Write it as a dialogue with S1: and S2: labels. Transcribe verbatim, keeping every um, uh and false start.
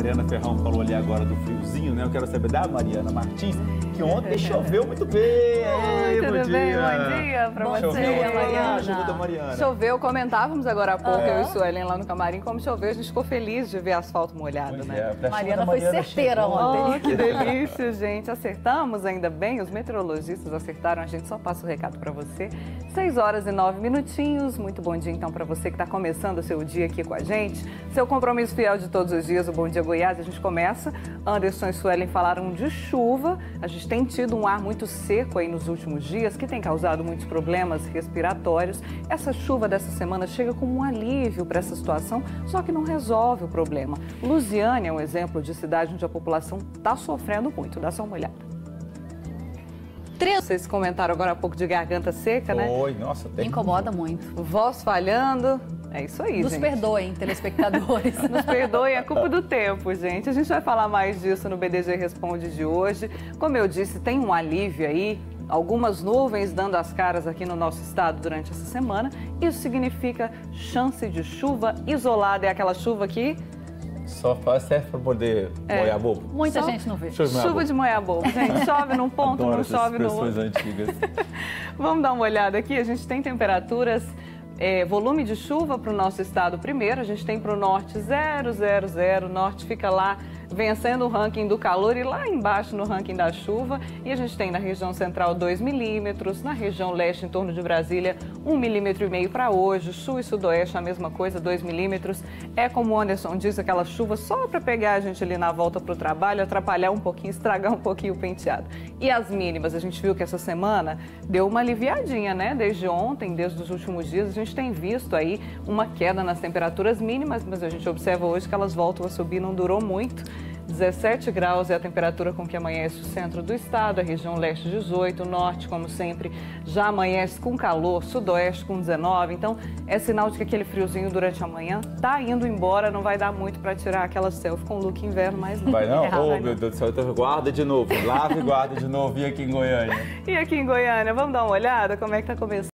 S1: Mariana Ferrão falou ali agora do friozinho, né? Eu quero saber da Mariana Martins, que ontem choveu muito bem.
S2: Oi, tudo
S1: bom
S2: bem?
S1: dia.
S2: Bom dia pra você,
S1: Choveu,
S2: Mariana.
S1: Ajuda da Mariana.
S2: Choveu, comentávamos agora há pouco,
S1: É.
S2: eu e Suelen lá no camarim, como choveu, a gente ficou feliz de ver asfalto molhado,
S1: Pois
S2: né?
S1: é, a
S3: Mariana foi
S1: Mariana
S3: certeira
S1: chegou.
S3: ontem.
S2: Oh, que delícia, gente. Acertamos ainda bem, os meteorologistas acertaram, a gente só passa o recado para você. seis horas e nove minutinhos, muito bom dia então para você que está começando o seu dia aqui com a gente. Seu compromisso fiel de todos os dias, o Bom Dia Goiás, a gente começa. Anderson e Suelen falaram de chuva, a gente tem tido um ar muito seco aí nos últimos dias, que tem causado muitos problemas respiratórios. Essa chuva dessa semana chega como um alívio para essa situação, só que não resolve o problema. Lusiânia é um exemplo de cidade onde a população está sofrendo muito, dá só uma olhada. Vocês comentaram agora há pouco de garganta seca, né?
S1: Oi, nossa, tem.
S3: Incomoda muito.
S2: Voz falhando, é isso aí,
S3: Nos
S2: gente.
S3: perdoem, telespectadores.
S2: Nos perdoem, é culpa do tempo, gente. A gente vai falar mais disso no B D G Responde de hoje. Como eu disse, tem um alívio aí, algumas nuvens dando as caras aqui no nosso estado durante essa semana. Isso significa chance de chuva isolada, é aquela chuva que...
S1: Só faz serve para poder
S2: É.
S1: molhar bobo.
S3: Muita
S2: Só-
S3: gente não vê.
S1: Deixa eu molhar
S2: Chuva
S1: bobo.
S2: de moer bobo, gente. Chove num ponto,
S1: Adoro
S2: não
S1: essas
S2: chove no
S1: expressões
S2: outro.
S1: antigas.
S2: Vamos dar uma olhada aqui, a gente tem temperaturas, é, volume de chuva para o nosso estado primeiro, a gente tem para o norte zero, zero, zero, o norte fica lá vencendo o ranking do calor e lá embaixo no ranking da chuva, e a gente tem na região central dois milímetros, na região leste em torno de Brasília um milímetro e meio para hoje, sul e sudoeste a mesma coisa, dois milímetros, é como o Anderson diz, aquela chuva só para pegar a gente ali na volta para o trabalho, atrapalhar um pouquinho, estragar um pouquinho o penteado. E as mínimas, a gente viu que essa semana deu uma aliviadinha, né? Desde ontem, desde os últimos dias, a gente tem visto aí uma queda nas temperaturas mínimas, mas a gente observa hoje que elas voltam a subir, não durou muito. dezessete graus é a temperatura com que amanhece o centro do estado, a região leste dezoito, o norte, como sempre, já amanhece com calor, sudoeste com dezenove, então é sinal de que aquele friozinho durante a manhã tá indo embora, não vai dar muito para tirar aquela selfie com look inverno, mas não.
S1: Vai não?
S2: É,
S1: Oh,
S2: vai
S1: meu
S2: não.
S1: Deus do céu, então guarda de novo. Lava e guarda de novo. E aqui em Goiânia?
S2: E aqui em Goiânia, vamos dar uma olhada como é que tá começando?